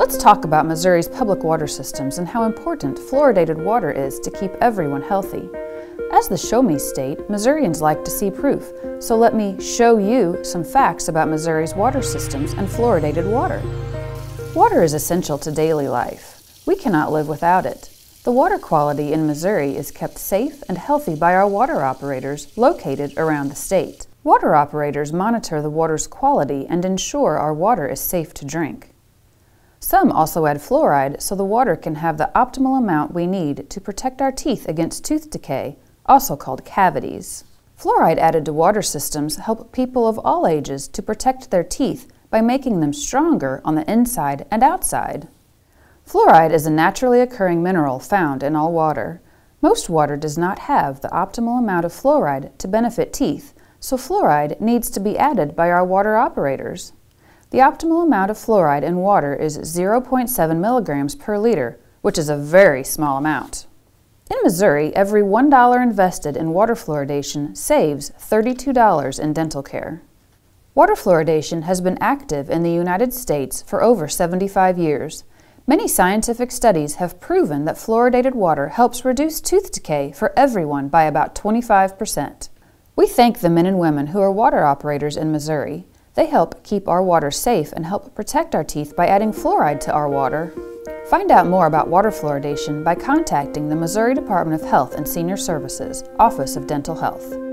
Let's talk about Missouri's public water systems and how important fluoridated water is to keep everyone healthy. As the Show Me state, Missourians like to see proof, so let me show you some facts about Missouri's water systems and fluoridated water. Water is essential to daily life. We cannot live without it. The water quality in Missouri is kept safe and healthy by our water operators located around the state. Water operators monitor the water's quality and ensure our water is safe to drink. Some also add fluoride so the water can have the optimal amount we need to protect our teeth against tooth decay, also called cavities. Fluoride added to water systems help people of all ages to protect their teeth by making them stronger on the inside and outside. Fluoride is a naturally occurring mineral found in all water. Most water does not have the optimal amount of fluoride to benefit teeth, so fluoride needs to be added by our water operators. The optimal amount of fluoride in water is 0.7 milligrams per liter, which is a very small amount. In Missouri, every $1 invested in water fluoridation saves $32 in dental care. Water fluoridation has been active in the United States for over 75 years. Many scientific studies have proven that fluoridated water helps reduce tooth decay for everyone by about 25%. We thank the men and women who are water operators in Missouri. They help keep our water safe and help protect our teeth by adding fluoride to our water. Find out more about water fluoridation by contacting the Missouri Department of Health and Senior Services, Office of Dental Health.